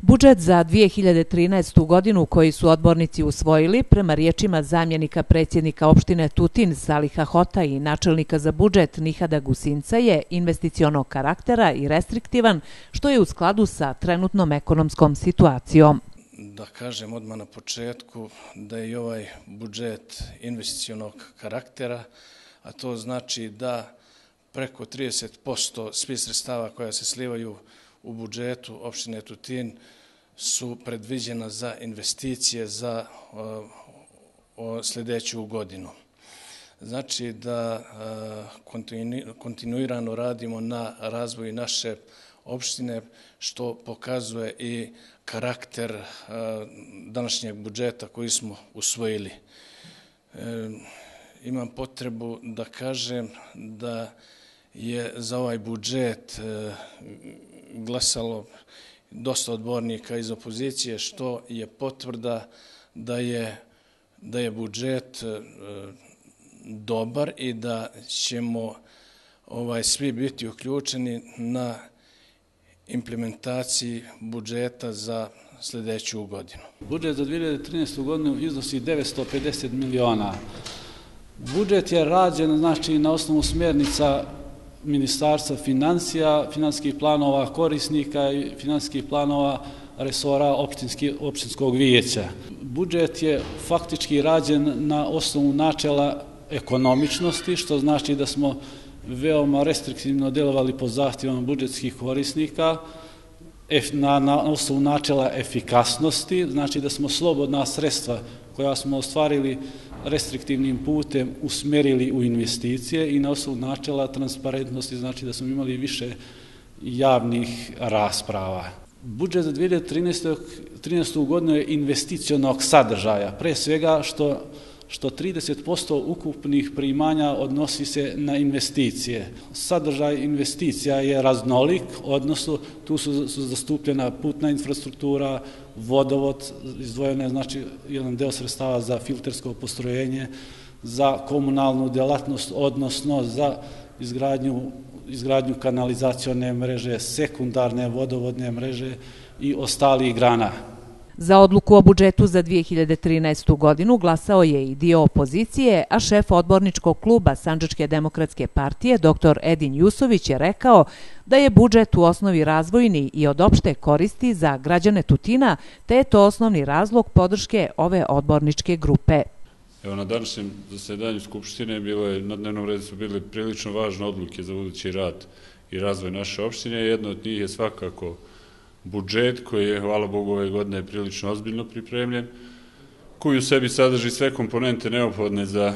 Budžet za 2013. godinu koji su odbornici usvojili, prema riječima zamjenika predsjednika opštine Tutin Saliha Hota i načelnika za budžet Nihada Gusinca, je investicionog karaktera i restriktivan, što je u skladu sa trenutnom ekonomskom situacijom. Da kažem odmah na početku da je i ovaj budžet investicionog karaktera, a to znači da preko 30% svih sredstava koja se slivaju u budžetu opštine Tutin su predviđena za investicije za sljedeću godinu. Znači da kontinuirano radimo na razvoju naše opštine, što pokazuje i karakter današnjeg budžeta koji smo usvojili. Imam potrebu da kažem da je za ovaj budžet glasalo dosta odbornika iz opozicije, što je potvrda da je budžet dobar i da ćemo svi biti uključeni na implementaciji budžeta za sljedeću godinu. Budžet za 2013. godinu iznosi 950 miliona. Budžet je rađen na osnovu smjernica Ministarstva financija, finansijskih planova korisnika i finansijskih planova resora opštinskog vijeća. Budžet je faktički rađen na osnovu načela ekonomičnosti, što znači da smo veoma restriktivno djelovali po zahtjevama budžetskih korisnika, na osnovu načela efikasnosti, znači da smo slobodna sredstva koja smo ostvarili restriktivnim putem usmjerili u investicije i na osnovu načela transparentnosti, znači da smo imali više javnih rasprava. Budžet za 2013. godinu je investicionog sadržaja, pre svega što 30% ukupnih primanja odnosi se na investicije. Sadržaj investicija je raznolik, odnosno tu su zastupljena putna infrastruktura, vodovod, izdvojeno je znači jedan deo sredstava za filtersko postrojenje, za komunalnu djelatnost, odnosno za izgradnju kanalizacione mreže, sekundarne vodovodne mreže i ostalih grana. Za odluku o budžetu za 2013. godinu glasao je i dio opozicije, a šef odborničkog kluba Sandžačke demokratske partije, dr. Edin Jusović, je rekao da je budžet u osnovi razvojni i od opšte koristi za građane Tutina, te je to osnovni razlog podrške ove odborničke grupe. Evo, na današnjem zasedanju Skupštine na dnevnom redu su bile prilično važne odluke za budući rad i razvoj naše opštine. Jedna od njih je svakako budžet koji je, hvala Bogu, ove godine prilično ozbiljno pripremljen, koji u sebi sadrži sve komponente neophodne za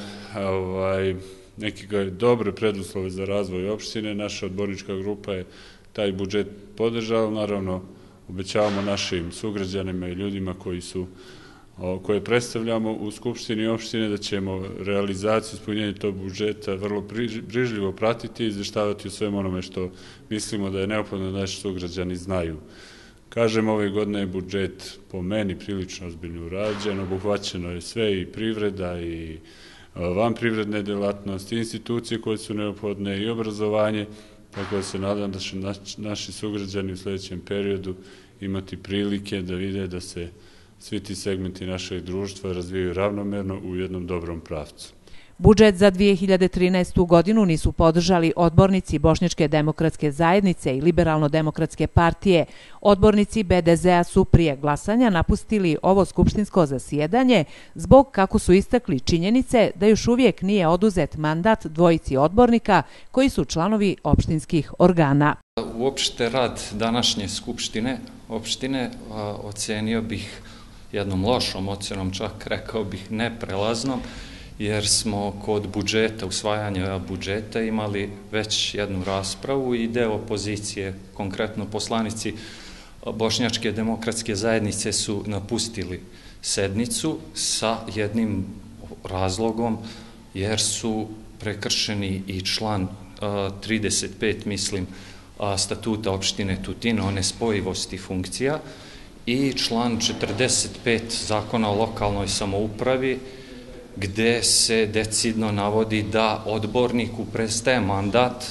neke dobre preduslove za razvoj opštine. Naša odbornička grupa je taj budžet podržala. Naravno, obećavamo našim sugrađanima i ljudima koje predstavljamo u Skupštini opštine da ćemo realizaciju ispunjenja tog budžeta vrlo brižljivo pratiti i izveštavati o svemu onome što mislimo da je neophodno da naši sugrađani znaju. Kažem, ove godine je budžet po meni prilično ozbiljno urađen, obuhvaćeno je sve i privreda i vanprivredne djelatnosti, institucije koje su neophodne i obrazovanje, tako da se nadam da će naši sugrađani u sljedećem periodu imati prilike da vide da se svi ti segmenti našeg društva razvijaju ravnomerno u jednom dobrom pravcu. Budžet za 2013. godinu nisu podržali odbornici Bošnjačke demokratske zajednice i Liberalno-demokratske partije. Odbornici BDZ-a su prije glasanja napustili ovo skupštinsko zasjedanje zbog, kako su istakli, činjenice da još uvijek nije oduzet mandat dvojici odbornika koji su članovi opštinskih organa. Uopšte rad današnje skupštine opštine ocenio bih jednom lošom ocenom, čak rekao bih neprelaznom, jer smo kod budžeta, usvajanja budžeta, imali već jednu raspravu i deo opozicije, konkretno poslanici Bošnjačke demokratske zajednice, su napustili sednicu sa jednim razlogom, jer su prekršeni i član 35, mislim, statuta opštine Tutin o nespojivosti funkcija i član 45 zakona o lokalnoj samoupravi, gde se decidno navodi da odborniku prestaje mandat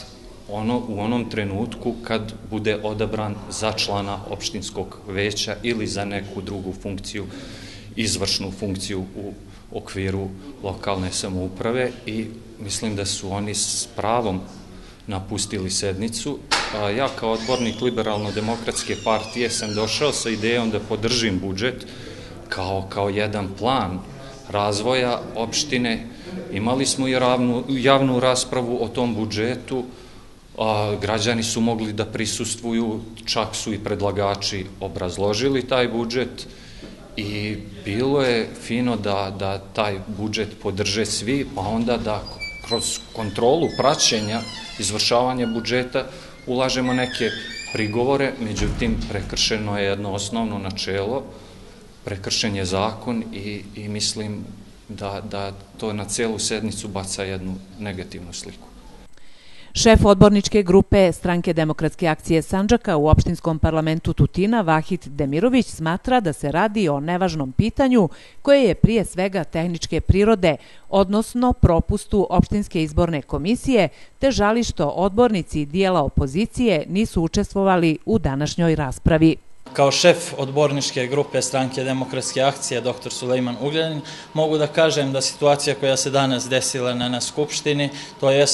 u onom trenutku kad bude odabran za člana opštinskog veća ili za neku drugu funkciju, izvršnu funkciju u okviru lokalne samouprave, i mislim da su oni s pravom napustili sednicu. Ja kao odbornik Liberalno-demokratske partije sam došao sa idejom da podržim budžet kao jedan plan razvoja opštine. Imali smo i javnu raspravu o tom budžetu, građani su mogli da prisustvuju, čak su i predlagači obrazložili taj budžet i bilo je fino da taj budžet podrže svi, pa onda da kroz kontrolu praćenja izvršavanja budžeta ulažemo neke prigovore. Međutim, prekršeno je jedno osnovno načelo, prekršen je zakon i mislim da to na celu sednicu baca jednu negativnu sliku. Šef odborničke grupe Stranke demokratske akcije Sandžaka u opštinskom parlamentu Tutina, Vahid Demirović, smatra da se radi o nevažnom pitanju koje je prije svega tehničke prirode, odnosno propustu opštinske izborne komisije, te žali što odbornici dijela opozicije nisu učestvovali u današnjoj raspravi. Kao šef odborničke grupe Stranke demokratske akcije, dr. Sulejman Ugljanin, mogu da kažem da situacija koja se danas desila na Skupštini, to je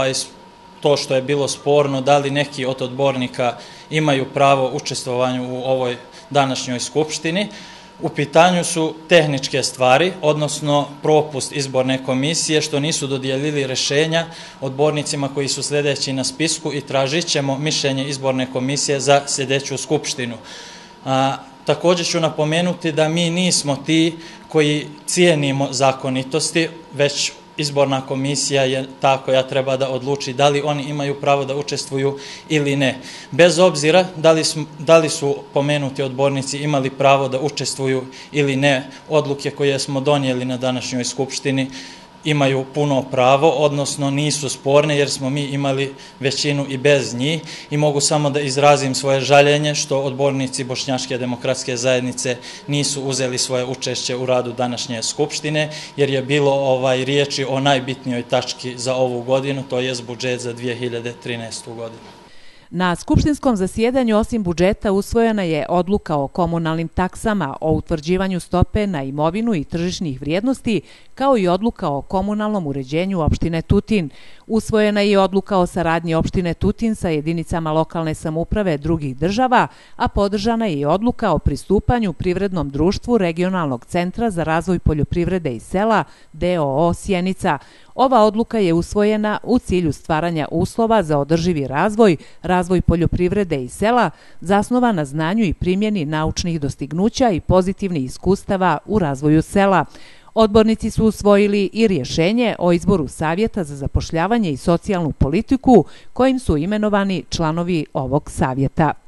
to što je bilo sporno, da li neki od odbornika imaju pravo učestvovanju u ovoj današnjoj Skupštini. U pitanju su tehničke stvari, odnosno propust izborne komisije, što nisu dodijelili rešenja odbornicima koji su sljedeći na spisku, i tražit ćemo mišljenje izborne komisije za sljedeću Skupštinu. Također ću napomenuti da mi nismo ti koji cijenimo zakonitosti, već izborna komisija je ta koja treba da odluči da li oni imaju pravo da učestvuju ili ne. Bez obzira da li su pomenuti odbornici imali pravo da učestvuju ili ne, odluke koje smo donijeli na današnjoj Skupštini imaju puno pravo, odnosno nisu sporne, jer smo mi imali većinu i bez njih, i mogu samo da izrazim svoje žaljenje što odbornici Bošnjačke demokratske zajednice nisu uzeli svoje učešće u radu današnje Skupštine, jer je bilo riječi o najbitnijoj tački za ovu godinu, to je budžet za 2013. godinu. Na skupštinskom zasjedanju osim budžeta usvojena je odluka o komunalnim taksama, o utvrđivanju stope na imovinu i tržišnih vrijednosti, kao i odluka o komunalnom uređenju opštine Tutin. Usvojena je odluka o saradnji opštine Tutin sa jedinicama lokalne samouprave drugih država, a podržana je i odluka o pristupanju privrednom društvu Regionalnog centra za razvoj poljoprivrede i sela DOO Sjenica. Ova odluka je usvojena u cilju stvaranja uslova za održivi razvoj poljoprivrede i sela, zasnovan na znanju i primjeni naučnih dostignuća i pozitivnih iskustava u razvoju sela. Odbornici su usvojili i rješenje o izboru Savjeta za zapošljavanje i socijalnu politiku, kojim su imenovani članovi ovog savjeta.